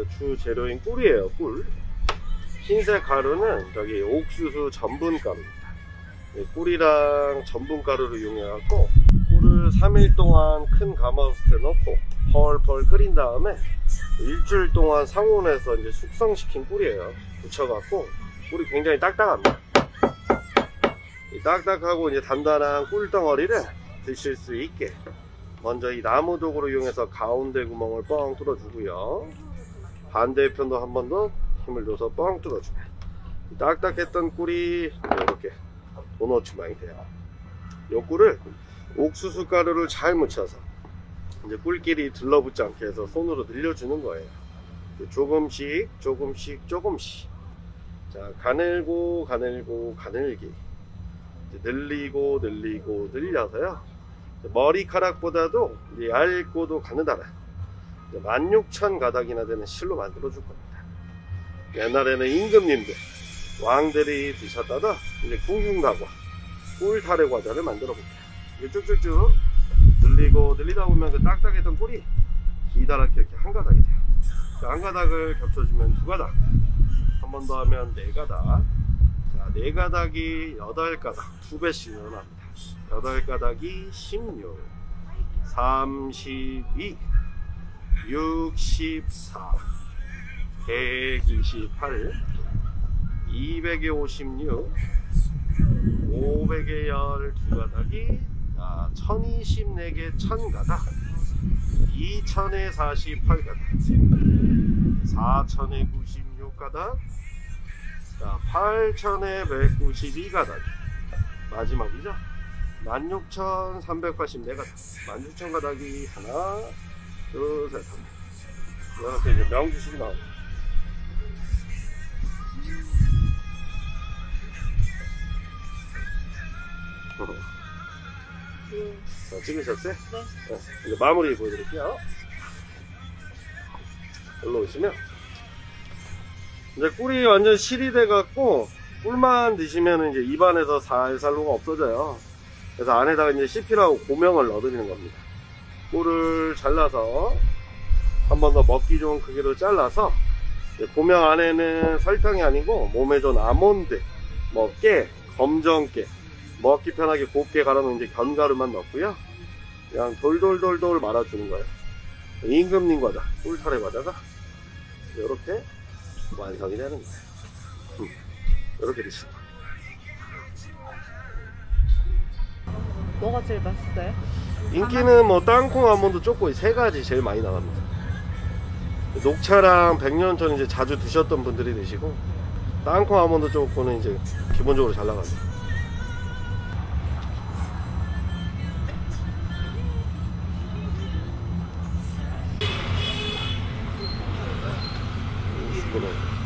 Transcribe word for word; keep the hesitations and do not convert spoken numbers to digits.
주 재료인 꿀이에요. 꿀. 흰색 가루는 저기 옥수수 전분가루입니다. 꿀이랑 전분가루를 이용해 갖고 꿀을 삼 일 동안 큰 가마솥에 넣고 펄펄 끓인 다음에 일주일 동안 상온에서 이제 숙성시킨 꿀이에요. 붙여갖고 꿀이 굉장히 딱딱합니다. 이 딱딱하고 이제 단단한 꿀덩어리를 드실 수 있게 먼저 이 나무 도구를 이용해서 가운데 구멍을 뻥 뚫어주고요. 반대편도 한 번 더 힘을 줘서 뻥 뚫어주면 딱딱했던 꿀이 이렇게 도넛 모양이 돼요. 이 꿀을 옥수수 가루를 잘 묻혀서 이제 꿀끼리 들러붙지 않게 해서 손으로 늘려주는 거예요. 조금씩 조금씩 조금씩. 자, 가늘고 가늘고 가늘기. 늘리고 늘리고 늘려서요. 머리카락보다도 얇고도 가느다란 만 육천 가닥이나 되는 실로 만들어 줄 겁니다. 옛날에는 임금님들, 왕들이 드셨다가 이제 궁중다과, 꿀타래 과자를 만들어 볼게요. 이게 쭉쭉쭉 늘리고 늘리다 보면 그 딱딱했던 꿀이 기다랗게 이렇게 한 가닥이 돼요. 그 한 가닥을 겹쳐주면 두 가닥, 한 번 더 하면 네 가닥. 자, 네 가닥이 여덟 가닥, 두 배씩 늘어납니다. 여덟 가닥이 십육, 삼십이, 육십사, 백이십팔, 이백에 오십육, 오백에 십이 가닥이 자, 천이십사 개 천 가닥, 이천에 사십팔 가닥, 사천에 구십육 가닥, 자, 팔천에 백구십이 가닥, 마지막이죠. 만 육천 삼백팔십사 가닥, 만 육천 가닥이 하나, 둘, 셋, 넷. 이렇게 이제 명주식이 나옵니다. 자, 찍으셨어요? 네. 네. 이제 마무리 보여드릴게요. 올라오시면 이제 꿀이 완전 실이 돼 갖고 꿀만 드시면 이제 입안에서 살살로가 없어져요. 그래서 안에다가 이제 씹히라고 고명을 넣어드리는 겁니다. 꿀을 잘라서 한 번 더 먹기 좋은 크기로 잘라서 고명 안에는 설탕이 아니고 몸에 좋은 아몬드, 뭐 깨, 검정깨, 먹기 편하게 곱게 갈아놓은 이제 견가루만 넣고요. 그냥 돌돌돌돌 말아주는 거예요. 임금님 과자, 꿀타래 과자가 이렇게 완성이 되는 거예요. 음, 이렇게 드시고. 뭐가 제일 맛있어요? 인기는 뭐 땅콩, 아몬드, 초코 이 세 가지 제일 많이 나갑니다. 녹차랑 백년천 이제 자주 드셨던 분들이 드시고, 땅콩, 아몬드, 초코는 이제 기본적으로 잘 나갑니다. 이십 분